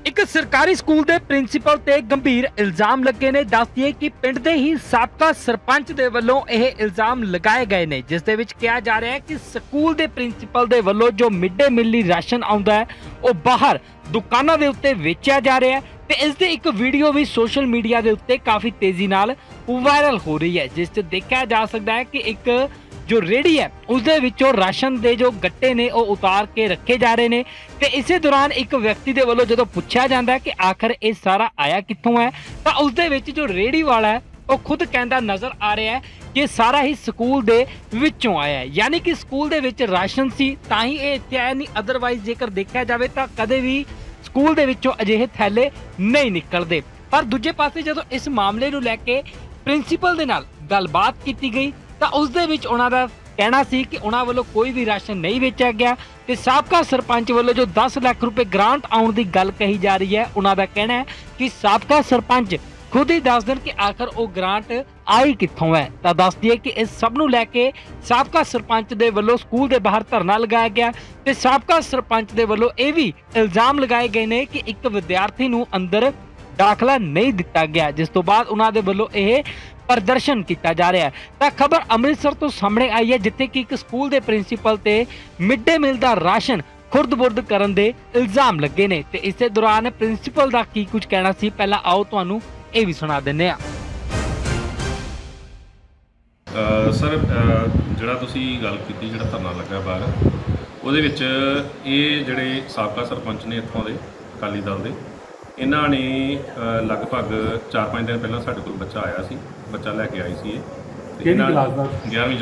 एक सरकारी स्कूल के प्रिंसीपल ते गंभीर इल्जाम लगे ने। दस दिए कि पिंड दे ही साबका सरपंच दे वल्लों यह इल्जाम लगाए गए ने, जिस दे विच कहा जा रहा है कि स्कूल के प्रिंसीपल दे वल्लों जो मिड डे मील लई राशन आउंदा है वो बाहर दुकानां दे उत्ते वेचिया जा रहा है। ते इस दे एक वीडियो भी सोशल मीडिया दे उत्ते काफी तेजी नाल वायरल हो रही है, जिस च देखा जा सकता है कि एक जो रेहड़ी है उसदे विचों राशन दे जो गट्टे ने वो उतार के रखे जा रहे ने। ते इसे दौरान एक व्यक्ति दे वल्लों जदों पुछया जांदा है कि आखिर ये सारा आया कित्थों है, तां उसदे विच जो रेहड़ी वाला है वो खुद कहंदा नजर आ रहा है कि सारा ही स्कूल दे विचों आया है, यानी कि स्कूल दे विच राशन सी तां ही ये इत्थे आया, नहीं अदरवाइज जेकर देखा जाए तां कदे भी स्कूल दे विचों अजिहे थैले नहीं निकलदे। पर दूजे पासे जदों इस मामले नूं लैके प्रिंसीपल दे नाल गलबात कीती गई ਤਾਂ ਉਸ ਦੇ ਵਿੱਚ ਉਹਨਾਂ ਦਾ ਕਹਿਣਾ ਸੀ ਕਿ ਉਹਨਾਂ ਵੱਲੋਂ ਕੋਈ ਵੀ ਰਾਸ਼ਨ ਨਹੀਂ ਵੇਚਿਆ ਗਿਆ ਤੇ ਸਾਬਕਾ ਸਰਪੰਚ ਵੱਲੋਂ ਜੋ 10 ਲੱਖ ਰੁਪਏ ਗ੍ਰਾਂਟ ਆਉਣ ਦੀ ਗੱਲ ਕਹੀ ਜਾ ਰਹੀ ਹੈ, ਉਹਨਾਂ ਦਾ ਕਹਿਣਾ ਹੈ ਕਿ ਸਾਬਕਾ ਸਰਪੰਚ खुद ही दस दें कि आखिर वो ग्रांट आई कित्थों है। तो दस दिए कि इस सब नूं लैके साबका सरपंच दे वल्लों स्कूल दे बाहर धरना लगाया गया ते साबका सरपंच दे वल्लों ये भी इल्जाम लगाए गए ने कि एक विद्यार्थी नूं अंदर दाखला नहीं दिता गया, जिस तो बाद उन्हां दे वल्लों यह प्रदर्शन किया जा रहा है। तो खबर अमृतसर तो सामने आई है, जिथे कि एक स्कूल के प्रिंसीपल ते मिड डे मील का राशन खुर्द-बुर्द करन दे इल्जाम लगे ने। ते इस दौरान प्रिंसीपल का की कुछ कहना सी, पहला आओ तुहानूं ਇਹ ਵੀ ਸੁਣਾ ਦਿੰਨੇ ਆ। ਸਰ ਜਿਹੜਾ ਤੁਸੀਂ ਗੱਲ ਕੀਤੀ, ਜਿਹੜਾ ਧਰਨਾ ਲੱਗਾ ਬਾਹਰ, ਉਹਦੇ ਵਿੱਚ ਇਹ ਜਿਹੜੇ ਸਾਬਕਾ ਸਰਪੰਚ ਨੇ ਇੱਥੋਂ ਦੇ ਅਕਾਲੀ ਦਲ ਦੇ, ਇਹਨਾਂ ਨੇ ਲਗਭਗ 4-5 ਦਿਨ ਪਹਿਲਾਂ ਸਾਡੇ ਕੋਲ ਬੱਚਾ ਆਇਆ ਸੀ, ਬੱਚਾ ਲੈ ਕੇ ਆਈ ਸੀ ਇਹ। ਕਿਹੜੀ ਕਲਾਸ ਦਾ? 11ਵੀਂ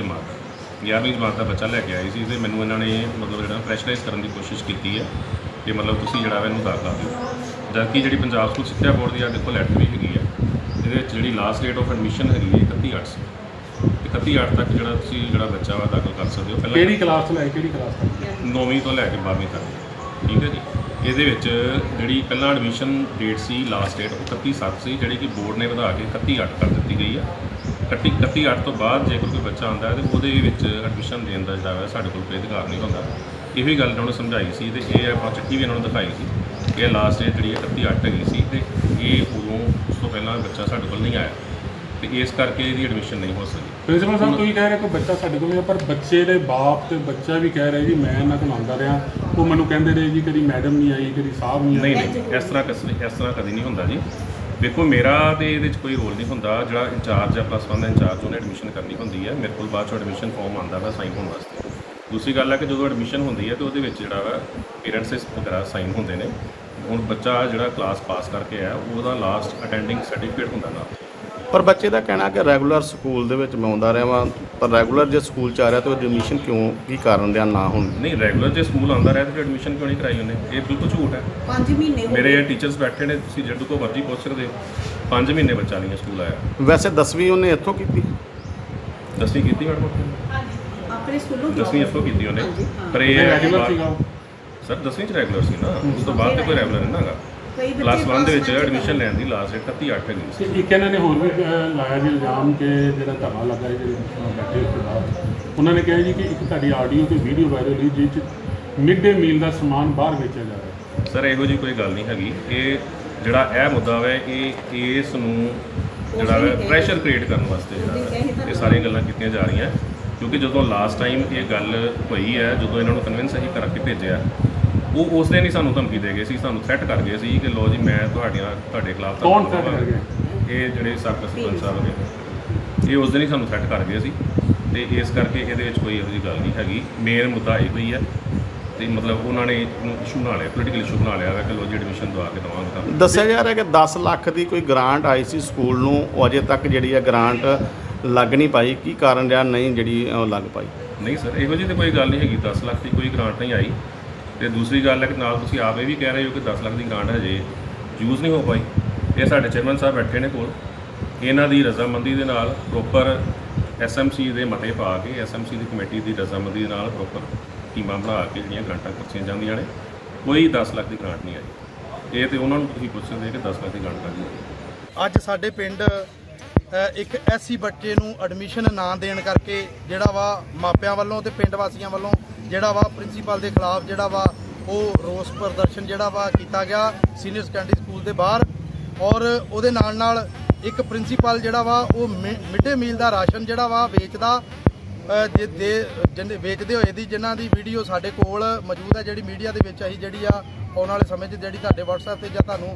ਜਮਾਤ ਦਾ ਬੱਚਾ ਲੈ ਕੇ ਆਈ ਸੀ ਤੇ ਮੈਨੂੰ ਇਹਨਾਂ ਨੇ ਮਤਲਬ ਜਿਹੜਾ ਪ੍ਰੈਸ਼ਰਾਈਜ਼ ਕਰਨ ਦੀ ਕੋਸ਼ਿਸ਼ ਕੀਤੀ ਹੈ ਕਿ ਮਤਲਬ ਤੁਸੀਂ ਜਿਹੜਾ ਇਹਨੂੰ ਦਾਖਲਾ ਦਿਓ, ਜਦਕਿ ਜਿਹੜੀ ਪੰਜਾਬ ਸਕੂਲ ਸਿੱਖਿਆ ਬੋਰਡ ਦੀ ਸਾਡੇ ਕੋਲ ਲੈਟਰ ਵੀ ਹੈਗੀ ਹੈ, ਇਹਦੇ ਵਿੱਚ ਜਿਹੜੀ ਲਾਸਟ ਡੇਟ ਆਫ ਐਡਮਿਸ਼ਨ ਹੈਗੀ ਹੈ 31/8 ਸੀ ਤੇ 31/8 ਤੱਕ ਜਿਹੜਾ ਤੁਸੀਂ ਜਿਹੜਾ ਬੱਚਾ ਵਾ ਦਾਖਲ ਕਰ ਸਕਦੇ ਹੋ। ਪਹਿਲਾਂ ਕਿਹੜੀ ਕਲਾਸ ਤੋਂ ਲੈ ਕੇ ਕਿਹੜੀ ਕਲਾਸ ਤੱਕ? 9ਵੀਂ ਤੋਂ ਲੈ ਕੇ 12ਵੀਂ ਤੱਕ, ਠੀਕ ਹੈ ਜੀ। ਇਹਦੇ ਵਿੱਚ ਜਿਹੜੀ ਪਹਿਲਾਂ ਐਡਮਿਸ਼ਨ ਡੇਟ ਸੀ ਲਾਸਟ ਡੇਟ 31/7 ਸੀ, ਜਿਹੜੀ ਕਿ ਬੋਰਡ ਨੇ ਵਧਾ ਕੇ 31/8 ਕਰ ਦਿੱਤੀ ਗਈ ਹੈ। 31/8 ਤੋਂ ਬਾਅਦ ਜੇਕਰ ਕੋਈ ਬੱਚਾ ਆਉਂਦਾ ਹੈ ਤਾਂ ਉਹਦੇ ਵਿੱਚ ਐਡਮਿਸ਼ਨ ਦੇਣ ਦਾ ਜਿਹੜਾ ਹੈ ਸਾਡੇ ਕੋਲ ਕੋਈ ਅਧਿਕਾਰ ਨਹੀਂ ਹੁੰਦਾ। ਇਹ ਵੀ ਗੱਲ ਉਹਨਾਂ ਨੂੰ ਸਮਝਾਈ ਸੀ ਤੇ ਇਹ ਆਪਾਂ ਚਿੱਠੀ ਵੀ ਇਹਨਾਂ ਨੂੰ ਦਿਖਾਈ ਸੀ ਕਿ ਲਾਸਟ ਡੇਟ ਜਿਹੜੀ 31/8 ਹੈਗੀ ਸੀ ਤੇ ਇਹ ਉਦੋਂ ਉਸ ਤੋਂ ਪਹਿਲਾਂ ਬੱਚਾ ਸਾਡੇ ਕੋਲ ਨਹੀਂ ਆਇਆ ਤੇ ਇਸ ਕਰਕੇ ਇਹਦੀ ਐਡਮਿਸ਼ਨ ਨਹੀਂ ਹੋ ਸਕੀ। ਪ੍ਰਿੰਸੀਪਲ ਸਾਹਿਬ ਤੁਸੀਂ ਕਹਿ ਰਹੇ ਕੋਈ ਬੱਚਾ ਸਾਡੇ ਕੋਲ ਨਹੀਂ, ਪਰ ਬੱਚੇ ਦੇ ਬਾਪ ਤੇ ਬੱਚਾ ਵੀ ਕਹਿ ਰਿਹਾ ਜੀ ਮੈਂ ਇਹਨਾਂ ਕੋਲ ਆਉਂਦਾ ਰਿਹਾ, ਉਹ ਮੈਨੂੰ ਕਹਿੰਦੇ ਰਹੇ ਜੀ ਕਦੀ ਮੈਡਮ ਨਹੀਂ ਆਈ, ਕਦੀ ਸਾਹਿਬ ਨਹੀਂ ਆਈ। ਨਹੀਂ, ਇਸ ਤਰ੍ਹਾਂ ਕਦੀ ਨਹੀਂ ਹੁੰਦਾ ਜੀ। ਦੇਖੋ ਮੇਰਾ ਤੇ ਇਹਦੇ 'ਚ ਕੋਈ ਰੋਲ ਨਹੀਂ ਹੁੰਦਾ, ਜਿਹੜਾ ਇੰਚਾਰਜ ਆ +1 ਦਾ ਇੰਚਾਰਜ ਉਹਨੇ ਐਡਮਿਸ਼ਨ ਕਰਨੀ ਹੁੰਦੀ ਹੈ। ਮੇਰੇ ਕੋਲ ਬਾਅਦ 'ਚੋਂ ਐਡਮਿਸ਼ਨ ਫਾਰਮ ਆਉਂਦਾ ਵਾ ਸਾਈਨ ਹੋਣ ਵਾਸਤੇ। ਦੂਸਰੀ ਗੱਲ ਹੈ ਕਿ ਜਦੋਂ ਐਡਮਿਸ਼ਨ ਹੁੰਦੀ ਹੈ ਤਾਂ ਉਹਦੇ ਵਿੱਚ ਜਿਹੜਾ ਵਾ ਪੇਰੈਂਟਸ ਵਗੈਰਾ ਸਾਈਨ ਹੁੰਦੇ ਨੇ। ਹੁਣ ਬੱਚਾ ਜਿਹੜਾ ਕਲਾਸ ਪਾਸ ਕਰਕੇ ਆਇਆ ਉਹਦਾ ਲਾਸਟ ਅਟੈਂਡਿੰਗ ਸਰਟੀਫਿਕੇਟ ਹੁੰਦਾ ਨਾਲ। ਪਰ ਬੱਚੇ ਦਾ ਕਹਿਣਾ ਕਿ ਰੈਗੂਲਰ ਸਕੂਲ ਦੇ ਵਿੱਚ ਮੈਂ ਆਉਂਦਾ ਰਿਹਾ ਵਾਂ, ਪਰ ਰੈਗੂਲਰ ਜੇ ਸਕੂਲ 'ਚ ਆ ਰਿਹਾ ਤਾਂ ਐਡਮਿਸ਼ਨ ਕਿਉਂ ਕੀ ਕਾਰਨ ਰਿਹਾ ਨਾ ਹੁਣ? ਨਹੀਂ, ਰੈਗੂਲਰ ਜੇ ਸਕੂਲ ਆਉਂਦਾ ਰਿਹਾ ਤਾਂ ਐਡਮਿਸ਼ਨ ਕਿਉਂ ਨਹੀਂ ਕਰਾਈ ਉਹਨੇ? ਇਹ ਬਿਲਕੁਲ ਝੂਠ ਹੈ। 5 ਮਹੀਨੇ ਮੇਰੇ ਟੀਚਰਸ ਬੈਠੇ ਨੇ, ਤੁਸੀਂ ਜਿਹੜੇ ਕੋਲ ਮਰਜ਼ੀ ਪੁੱਛ ਸਕਦੇ ਹੋ। 5 ਮਹੀਨੇ ਬੱਚਾ ਨਹੀਂ ਸਕੂਲ ਆਇਆ। ਵੈਸੇ 10ਵੀਂ ਉਹਨੇ ਇੱਥੋਂ ਕੀਤੀ? 10ਵੀਂ ਕੀਤੀ ਮੈਡਮ ਆਪਣੇ ਸਕੂਲੋਂ? 10ਵੀਂ ਇੱਥੋਂ ਕੀਤੀ ਉਹਨੇ, ਪਰ ਇਹ ਰੈਗੂਲਰ ਸੀਗਾ ਸਰ 10ਵੀਂ 'ਚ ਰੈਗੂਲਰ ਸੀ ਨਾ, ਉਸ ਤੋਂ ਬਾਅਦ ਤਾਂ ਕੋਈ ਰੈਗੂਲਰ ਨਹੀਂ ਹੈਗਾ। ਕਲਾਸ 1 ਦੇ ਵਿੱਚ ਐਡਮਿਸ਼ਨ ਲੈਣ ਦੀ ਲਾਸਟ ਡੇਟ 31/8 ਹੈਗੀ ਸੀ। ਇੱਕ ਇਹਨਾਂ ਨੇ ਹੋਰ ਵੀ ਲਾਇਆ ਜੀ ਇਲਜ਼ਾਮ ਕਿ ਜਿਹੜਾ ਧਰਨਾ ਲੱਗਾ ਜਿਹੜੇ ਬੈਠੇ ਉਸ ਤੋਂ ਬਾਅਦ ਉਹਨਾਂ ਨੇ ਕਿਹਾ ਜੀ ਕਿ ਇੱਕ ਤੁਹਾਡੀ ਆਡੀਓ ਤੇ ਵੀਡੀਓ ਵਾਇਰਲ ਹੋਈ ਜਿਸ 'ਚ ਮਿਡ ਡੇ ਮੀਲ ਦਾ ਸਮਾਨ ਬਾਹਰ ਵੇਚਿਆ ਜਾ ਰਿਹਾ। ਸਰ ਇਹੋ ਜਿਹੀ ਕੋਈ ਗੱਲ ਨਹੀਂ ਹੈਗੀ। ਇਹ ਜਿਹੜਾ ਇਹ ਮੁੱਦਾ ਵਾ ਇਹ ਇਸ ਨੂੰ ਜਿਹੜਾ ਵਾ ਪ੍ਰੈਸ਼ਰ ਕ੍ਰੀਏਟ ਕਰਨ ਵਾਸਤੇ ਜਿਹੜਾ ਇਹ ਸਾਰੀਆਂ ਗੱਲਾਂ ਕੀਤੀਆਂ ਜਾ ਰਹੀਆਂ, ਕਿਉਂਕਿ ਜਦੋਂ ਲਾਸਟ ਟਾਈਮ ਇਹ ਗੱਲ ਹੋਈ ਹੈ, ਜਦੋਂ ਇਹਨਾਂ ਨੂੰ ਕਨਵਿੰਸ ਅਸੀਂ ਕਰਕੇ ਭੇਜਿਆ, ਉਹ ਉਸ ਦਿਨ ਹੀ ਸਾਨੂੰ ਧਮਕੀ ਦੇ ਗਏ ਸੀ, ਸਾਨੂੰ ਥ੍ਰੈਟ ਕਰ ਗਏ ਸੀ ਕਿ ਲੋ ਜੀ ਮੈਂ ਤੁਹਾਡੇ ਖਿਲਾਫ। ਕੌਣ ਥ੍ਰੈਟ ਕਰ ਗਿਆ? ਇਹ ਜਿਹੜੇ ਸਾਬਕਾ ਸਰਪੰਚ ਸਾਹਿਬ ਨੇ, ਇਹ ਉਸ ਦਿਨ ਹੀ ਸਾਨੂੰ ਥ੍ਰੈਟ ਕਰ ਗਏ ਸੀ ਤੇ ਇਸ ਕਰਕੇ ਇਹਦੇ ਵਿੱਚ ਕੋਈ ਇਹੋ ਜਿਹੀ ਗੱਲ ਨਹੀਂ ਹੈਗੀ। ਮੇਨ ਮੁੱਦਾ ਇਹੋ ਹੀ ਹੈ ਤੇ ਮਤਲਬ ਉਹਨਾਂ ਨੇ ਇਹਨੂੰ ਇਸ਼ੂ ਬਣਾ ਲਿਆ, ਪੋਲੀਟੀਕਲ ਇਸ਼ੂ ਬਣਾ ਲਿਆ ਕਿ ਲੋ ਜੀ ਐਡਮਿਸ਼ਨ ਦਵਾ ਕੇ ਦੇਵਾਂਗੇ। ਦੱਸਿਆ ਜਾ ਰਿਹਾ ਕਿ 10 ਲੱਖ ਦੀ ਕੋਈ ਗ੍ਰਾਂਟ ਆਈ ਸੀ ਸਕੂਲ ਨੂੰ, ਉਹ ਅਜੇ ਤੱਕ ਜਿਹੜੀ ਹੈ ਗ੍ਰਾਂਟ ਲੱਗ ਨਹੀਂ ਪਾਈ। ਕੀ ਕਾਰਨ ਰਿਹਾ ਨਹੀਂ ਜਿਹੜੀ ਲੱਗ ਪਾਈ? ਨਹੀਂ ਸਰ, ਇਹੋ ਜਿਹੀ ਤਾਂ ਕੋਈ ਗੱਲ ਨਹੀਂ ਹੈਗੀ। 10 ਲੱਖ ਦੀ ਕੋਈ ਗ੍ਰਾਂਟ ਨਹੀਂ ਆਈ। ਤੇ ਦੂਸਰੀ ਗੱਲ ਹੈ ਕਿ ਨਾਲ ਤੁਸੀਂ ਆਪ ਇਹ ਵੀ ਕਹਿ ਰਹੇ ਹੋ ਕਿ 10 ਲੱਖ ਦੀ ਗ੍ਰਾਂਟ ਹਜੇ ਯੂਜ਼ ਨਹੀਂ ਹੋ ਪਾਈ। ਇਹ ਸਾਡੇ ਚੇਅਰਮੈਨ ਸਾਹਿਬ ਬੈਠੇ ਨੇ ਕੋਲ, ਇਹਨਾਂ ਦੀ ਰਜ਼ਾਮੰਦੀ ਦੇ ਨਾਲ ਪ੍ਰੋਪਰ SMC ਦੇ ਮਤੇ ਪਾ ਕੇ SMC ਦੀ ਕਮੇਟੀ ਦੀ ਰਜ਼ਾਮੰਦੀ ਦੇ ਨਾਲ ਪ੍ਰੋਪਰ ਟੀਮਾਂ ਬਣਾ ਕੇ ਜਿਹੜੀਆਂ ਗ੍ਰਾਂਟਾਂ ਖਰਚੀਆਂ ਜਾਂਦੀਆਂ ਨੇ। ਕੋਈ 10 ਲੱਖ ਦੀ ਗ੍ਰਾਂਟ ਨਹੀਂ ਆਈ। ਇਹ ਤੇ ਉਹਨਾਂ ਨੂੰ ਤੁਸੀਂ ਪੁੱਛ ਸਕਦੇ ਕਿ 10 ਲੱਖ ਦੀ ਗ੍ਰਾਂਟ ਕਾਹਦੀ ਹੈ। ਅੱਜ ਸਾਡੇ ਪਿੰਡ ਇੱਕ SC ਬੱਚੇ ਨੂੰ ਐਡਮਿਸ਼ਨ ਨਾ ਦੇਣ ਕਰਕੇ ਜਿਹੜਾ ਵਾ ਮਾਪਿਆਂ ਵੱਲੋਂ ਤੇ ਪਿੰਡ ਵਾਸੀਆਂ ਵੱਲੋਂ ਜਿਹੜਾ ਵਾ ਪ੍ਰਿੰਸੀਪਲ ਦੇ ਖਿਲਾਫ ਜਿਹੜਾ ਵਾ ਉਹ ਰੋਸ ਪ੍ਰਦਰਸ਼ਨ ਜਿਹੜਾ ਵਾ ਕੀਤਾ ਗਿਆ ਸੀਨੀਅਰ ਸੈਕੰਡਰੀ ਸਕੂਲ ਦੇ ਬਾਹਰ। ਔਰ ਉਹਦੇ ਨਾਲ ਇੱਕ ਪ੍ਰਿੰਸੀਪਲ ਜਿਹੜਾ ਵਾ ਉਹ ਮਿਡ ਡੇ ਮੀਲ ਦਾ ਰਾਸ਼ਨ ਜਿਹੜਾ ਵਾ ਵੇਚਦਾ ਵੇਚਦੇ ਹੋਏ ਦੀ ਜਿਨ੍ਹਾਂ ਦੀ ਵੀਡੀਓ ਸਾਡੇ ਕੋਲ ਮੌਜੂਦ ਹੈ, ਜਿਹੜੀ ਮੀਡੀਆ ਦੇ ਵਿੱਚ ਅਸੀਂ ਜਿਹੜੀ ਆ ਆਉਣ ਵਾਲੇ ਸਮੇਂ 'ਚ ਜਿਹੜੀ ਤੁਹਾਡੇ WhatsApp ਤੇ ਜਾਂ ਤੁਹਾਨੂੰ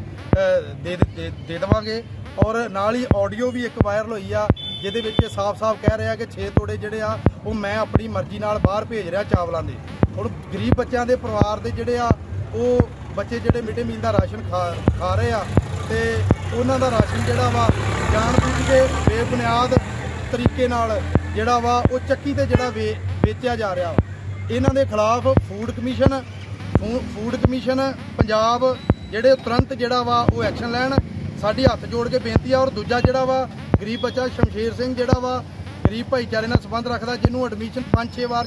ਦੇ ਦੇਵਾਂਗੇ। ਔਰ ਨਾਲ ਹੀ ਆਡੀਓ ਵੀ ਇੱਕ ਵਾਇਰਲ ਹੋਈ ਆ ਜਿਹਦੇ ਵਿੱਚ ਸਾਫ਼-ਸਾਫ਼ ਕਹਿ ਰਿਹਾ ਕਿ 6 ਤੋੜੇ ਜਿਹੜੇ ਆ ਉਹ ਮੈਂ ਆਪਣੀ ਮਰਜ਼ੀ ਨਾਲ ਬਾਹਰ ਭੇਜ ਰਿਹਾ ਚਾਵਲਾਂ ਦੇ। ਹੁਣ ਗਰੀਬ ਬੱਚਿਆਂ ਦੇ ਪਰਿਵਾਰ ਦੇ ਜਿਹੜੇ ਆ ਉਹ ਬੱਚੇ ਜਿਹੜੇ ਮਿਡ ਡੇ ਮੀਲ ਦਾ ਰਾਸ਼ਨ ਖਾ ਰਹੇ ਆ ਤੇ ਉਹਨਾਂ ਦਾ ਰਾਸ਼ਨ ਜਿਹੜਾ ਵਾ ਜਾਣ ਬੁੱਝ ਕੇ ਬੇਬੁਨਿਆਦ ਤਰੀਕੇ ਨਾਲ ਜਿਹੜਾ ਵਾ ਉਹ ਚੱਕੀ ਤੇ ਜਿਹੜਾ ਵੇਚਿਆ ਜਾ ਰਿਹਾ। ਇਹਨਾਂ ਦੇ ਖਿਲਾਫ ਫੂਡ ਕਮਿਸ਼ਨ ਪੰਜਾਬ ਜਿਹੜੇ ਤੁਰੰਤ ਜਿਹੜਾ ਵਾ ਉਹ ਐਕਸ਼ਨ ਲੈਣ, ਸਾਡੀ ਹੱਥ ਜੋੜ ਕੇ ਬੇਨਤੀ ਆ। ਔਰ ਦੂਜਾ ਜਿਹੜਾ ਵਾ ਗਰੀਬ ਬੱਚਾ ਸ਼ਮਸ਼ੇਰ ਸਿੰਘ ਜਿਹੜਾ ਵਾ ਗਰੀਬ ਭਾਈਚਾਰੇ ਨਾਲ ਸੰਬੰਧ ਰੱਖਦਾ, ਜਿਹਨੂੰ ਐਡਮਿਸ਼ਨ 5-6 ਵਾਰ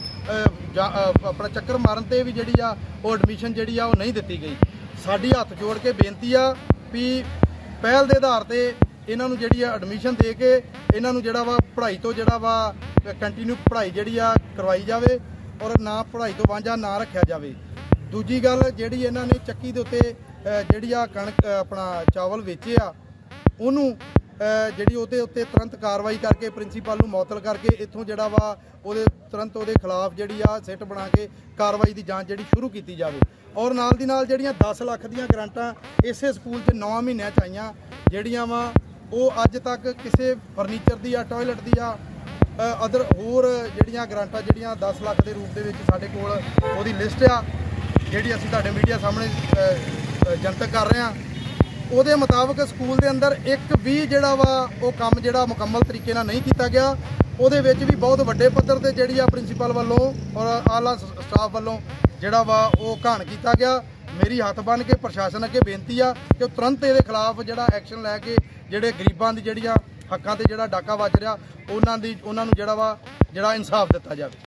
ਆਪਣਾ ਚੱਕਰ ਮਾਰਨ ਤੇ ਵੀ ਜਿਹੜੀ ਆ ਉਹ ਐਡਮਿਸ਼ਨ ਜਿਹੜੀ ਆ ਉਹ ਨਹੀਂ ਦਿੱਤੀ ਗਈ। ਸਾਡੀ ਹੱਥ ਜੋੜ ਕੇ ਬੇਨਤੀ ਆ ਵੀ ਪਹਿਲ ਦੇ ਆਧਾਰ ਤੇ ਇਹਨਾਂ ਨੂੰ ਜਿਹੜੀ ਆ ਐਡਮਿਸ਼ਨ ਦੇ ਕੇ ਇਹਨਾਂ ਨੂੰ ਜਿਹੜਾ ਵਾ ਪੜ੍ਹਾਈ ਤੋਂ ਜਿਹੜਾ ਵਾ ਕੰਟੀਨਿਊ ਪੜ੍ਹਾਈ ਜਿਹੜੀ ਆ ਕਰਵਾਈ ਜਾਵੇ ਔਰ ਨਾ ਪੜ੍ਹਾਈ ਤੋਂ ਵਾਂਝਾ ਨਾ ਰੱਖਿਆ ਜਾਵੇ। ਦੂਜੀ ਗੱਲ ਜਿਹੜੀ ਇਹਨਾਂ ਨੇ ਚੱਕੀ ਦੇ ਉੱਤੇ ਜਿਹੜੀ ਆ ਕਣਕ ਆਪਣਾ ਚਾਵਲ ਵੇਚੇ ਆ ਉਹਨੂੰ ਜਿਹੜੀ ਉਹਦੇ ਉੱਤੇ ਤੁਰੰਤ ਕਾਰਵਾਈ ਕਰਕੇ ਪ੍ਰਿੰਸੀਪਲ ਨੂੰ ਮੁਅੱਤਲ ਕਰਕੇ ਇੱਥੋਂ ਜਿਹੜਾ ਵਾ ਉਹਦੇ ਤੁਰੰਤ ਉਹਦੇ ਖਿਲਾਫ ਜਿਹੜੀ ਆ ਸਿੱਟ ਬਣਾ ਕੇ ਕਾਰਵਾਈ ਦੀ ਜਾਂਚ ਜਿਹੜੀ ਸ਼ੁਰੂ ਕੀਤੀ ਜਾਵੇ। ਔਰ ਨਾਲ ਦੀ ਨਾਲ ਜਿਹੜੀਆਂ 10 ਲੱਖ ਦੀਆਂ ਗ੍ਰਾਂਟਾਂ ਇਸੇ ਸਕੂਲ 'ਚ 9 ਮਹੀਨਿਆਂ 'ਚ ਆਈਆਂ ਜਿਹੜੀਆਂ ਵਾ ਉਹ ਅੱਜ ਤੱਕ ਕਿਸੇ ਫਰਨੀਚਰ ਦੀ ਆ ਟਾਇਲਟ ਦੀ ਆ ਅਦਰ ਹੋਰ ਜਿਹੜੀਆਂ ਗ੍ਰਾਂਟਾਂ ਜਿਹੜੀਆਂ 10 ਲੱਖ ਦੇ ਰੂਪ ਦੇ ਵਿੱਚ ਸਾਡੇ ਕੋਲ ਉਹਦੀ ਲਿਸਟ ਆ ਜਿਹੜੀ ਅਸੀਂ ਤੁਹਾਡੇ ਮੀਡੀਆ ਸਾਹਮਣੇ ਜਨਤਕ ਕਰ ਰਹੇ ਹਾਂ। ਉਹਦੇ ਮੁਤਾਬਕ ਸਕੂਲ ਦੇ ਅੰਦਰ ਇੱਕ ਵੀ ਜਿਹੜਾ ਵਾ ਉਹ ਕੰਮ ਜਿਹੜਾ ਮੁਕੰਮਲ ਤਰੀਕੇ ਨਾਲ ਨਹੀਂ ਕੀਤਾ ਗਿਆ। ਉਹਦੇ ਵਿੱਚ ਵੀ ਬਹੁਤ ਵੱਡੇ ਪੱਧਰ ਤੇ ਜਿਹੜੀ ਆ ਪ੍ਰਿੰਸੀਪਲ ਵੱਲੋਂ ਔਰ ਆਲਾ ਸਟਾਫ ਵੱਲੋਂ ਜਿਹੜਾ ਵਾ ਉਹ ਘਾਣ ਕੀਤਾ ਗਿਆ। ਮੇਰੀ ਹੱਥ ਬੰਨ੍ਹ ਕੇ ਪ੍ਰਸ਼ਾਸਨ ਅੱਗੇ ਬੇਨਤੀ ਆ ਕਿ ਤੁਰੰਤ ਇਹਦੇ ਖਿਲਾਫ ਜਿਹੜਾ ਐਕਸ਼ਨ ਲੈ ਕੇ ਜਿਹੜੇ ਗਰੀਬਾਂ ਦੀ ਜਿਹੜੀਆਂ ਹੱਕਾਂ ਤੇ ਜਿਹੜਾ ਡਾਕਾ ਵੱਜ ਰਿਹਾ ਉਹਨਾਂ ਨੂੰ ਜਿਹੜਾ ਇਨਸਾਫ ਦਿੱਤਾ ਜਾਵੇ।